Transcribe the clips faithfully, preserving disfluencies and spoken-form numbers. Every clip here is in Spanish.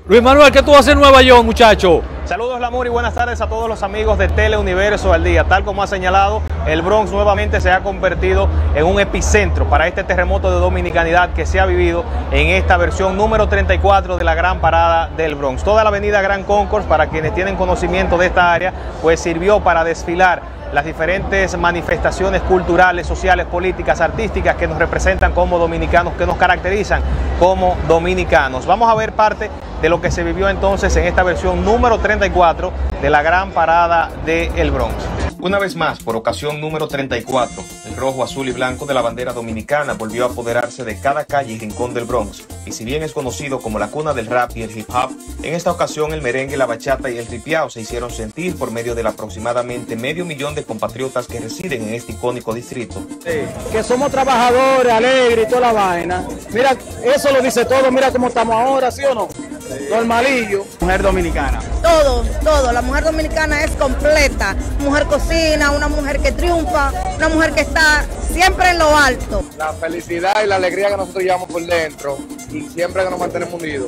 Luis Manuel, ¿qué tú haces en Nueva York, muchacho? Saludos, Lamour, y buenas tardes a todos los amigos de Teleuniverso al Día. Tal como ha señalado, el Bronx nuevamente se ha convertido en un epicentro para este terremoto de dominicanidad que se ha vivido en esta versión número treinta y cuatro de la Gran Parada del Bronx. Toda la avenida Grand Concourse, para quienes tienen conocimiento de esta área, pues sirvió para desfilar las diferentes manifestaciones culturales, sociales, políticas, artísticas que nos representan como dominicanos, que nos caracterizan como dominicanos. Vamos a ver parte de lo que se vivió entonces en esta versión número treinta y cuatro de la Gran Parada del Bronx. Una vez más, por ocasión número treinta y cuatro, el rojo, azul y blanco de la bandera dominicana volvió a apoderarse de cada calle y rincón del Bronx. Y si bien es conocido como la cuna del rap y el hip hop, en esta ocasión el merengue, la bachata y el ripiao se hicieron sentir por medio del aproximadamente medio millón de compatriotas que residen en este icónico distrito. Sí, que somos trabajadores, alegres y toda la vaina. Mira, eso lo dice todo, mira cómo estamos ahora, ¿sí o no? Sí. Normalillo. Mujer dominicana. Todo, todo. La mujer dominicana es completa. Mujer cocina, una mujer que triunfa, una mujer que está siempre en lo alto. La felicidad y la alegría que nosotros llevamos por dentro y siempre que nos mantenemos unidos.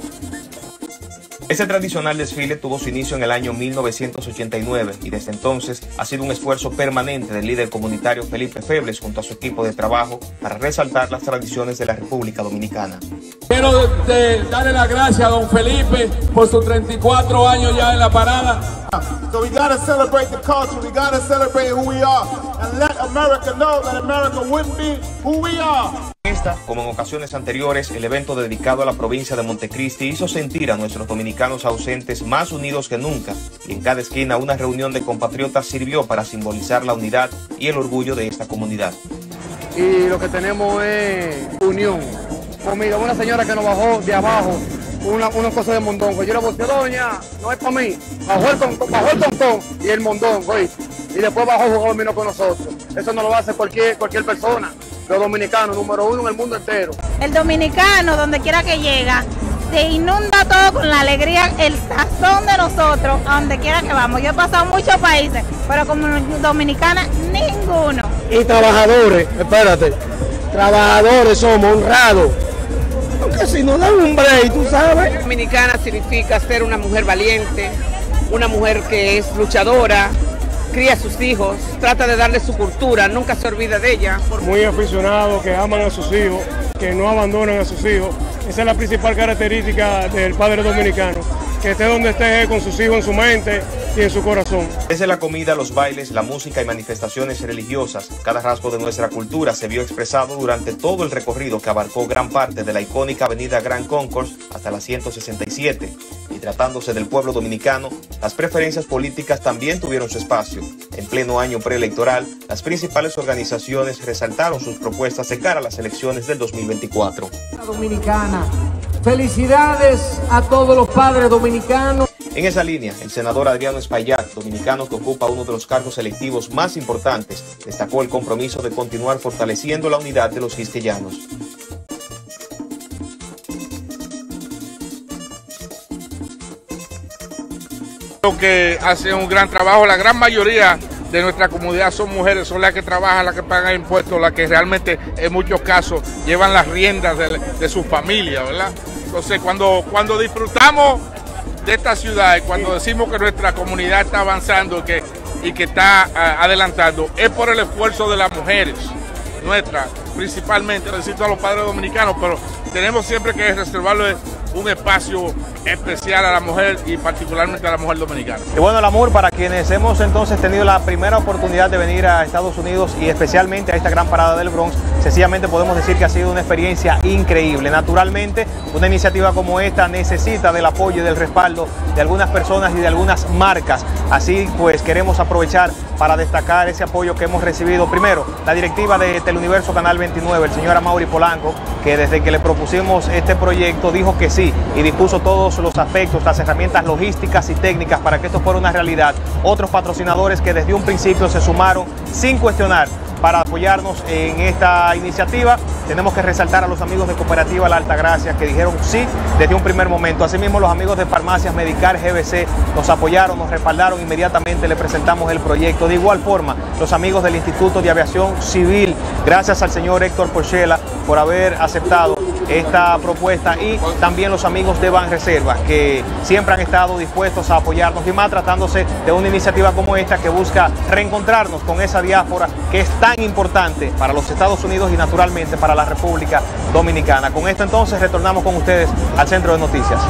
Ese tradicional desfile tuvo su inicio en el año mil novecientos ochenta y nueve y desde entonces ha sido un esfuerzo permanente del líder comunitario Felipe Febles junto a su equipo de trabajo para resaltar las tradiciones de la República Dominicana. Quiero de, de darle las gracias a don Felipe por sus treinta y cuatro años ya en la parada. So we gotta celebrate the culture, we gotta celebrate who we are and let America know that America wouldn't be who we are. Esta, como en ocasiones anteriores, el evento dedicado a la provincia de Montecristi hizo sentir a nuestros dominicanos ausentes más unidos que nunca, y en cada esquina una reunión de compatriotas sirvió para simbolizar la unidad y el orgullo de esta comunidad. Y lo que tenemos es unión. Pues mira, una señora que nos bajó de abajo una, una cosa de mondongo. Yo le dije, doña, no es para mí. Bajó el, ton, bajó el tontón y el mondongo, ¿oíste? Y después bajó el jugador vino con nosotros. Eso no lo hace cualquier, cualquier persona. Los dominicanos, número uno en el mundo entero. El dominicano, donde quiera que llega, se inunda todo con la alegría, el sazón de nosotros, a donde quiera que vamos. Yo he pasado muchos países, pero como dominicana, ninguno. Y trabajadores, espérate, trabajadores somos honrados. Porque si nos dan un break, tú sabes. Dominicana significa ser una mujer valiente, una mujer que es luchadora, cría a sus hijos, trata de darle su cultura, nunca se olvida de ella. Muy aficionados, que aman a sus hijos, que no abandonan a sus hijos. Esa es la principal característica del padre dominicano, que esté donde esté con sus hijos en su mente y en su corazón. Desde la comida, los bailes, la música y manifestaciones religiosas, cada rasgo de nuestra cultura se vio expresado durante todo el recorrido que abarcó gran parte de la icónica avenida Grand Concourse hasta la ciento sesenta y siete. Y tratándose del pueblo dominicano, las preferencias políticas también tuvieron su espacio. En pleno año preelectoral, las principales organizaciones resaltaron sus propuestas de cara a las elecciones del dos mil veinticuatro. Dominicana. Felicidades a todos los padres dominicanos. En esa línea, el senador Adriano Espaillat, dominicano que ocupa uno de los cargos electivos más importantes, destacó el compromiso de continuar fortaleciendo la unidad de los quisqueyanos. Creo que hacen un gran trabajo, la gran mayoría de nuestra comunidad son mujeres, son las que trabajan, las que pagan impuestos, las que realmente en muchos casos llevan las riendas de, de su familia, ¿verdad? Entonces cuando, cuando disfrutamos de esta ciudad y cuando decimos que nuestra comunidad está avanzando y que, y que está uh, adelantando, es por el esfuerzo de las mujeres nuestras, principalmente, necesito a los padres dominicanos, pero tenemos siempre que reservarle un espacio especial a la mujer y particularmente a la mujer dominicana. Y bueno, Lamour, para quienes hemos entonces tenido la primera oportunidad de venir a Estados Unidos y especialmente a esta Gran Parada del Bronx, sencillamente podemos decir que ha sido una experiencia increíble. Naturalmente, una iniciativa como esta necesita del apoyo y del respaldo de algunas personas y de algunas marcas. Así pues, queremos aprovechar para destacar ese apoyo que hemos recibido. Primero, la directiva de Teleuniverso Canal veintinueve, el señor Amaury Polanco, que desde que le propusimos este proyecto dijo que sí y dispuso todos los aspectos, las herramientas logísticas y técnicas para que esto fuera una realidad. Otros patrocinadores que desde un principio se sumaron sin cuestionar para apoyarnos en esta iniciativa. Tenemos que resaltar a los amigos de Cooperativa La Altagracia que dijeron sí desde un primer momento. Asimismo, los amigos de Farmacias Medicar G B C nos apoyaron, nos respaldaron, inmediatamente le presentamos el proyecto. De igual forma, los amigos del Instituto de Aviación Civil, gracias al señor Héctor Porchela por haber aceptado esta propuesta, y también los amigos de Banreservas, que siempre han estado dispuestos a apoyarnos, y más tratándose de una iniciativa como esta que busca reencontrarnos con esa diáspora que es tan importante para los Estados Unidos y naturalmente para la República Dominicana. Con esto entonces retornamos con ustedes al Centro de Noticias.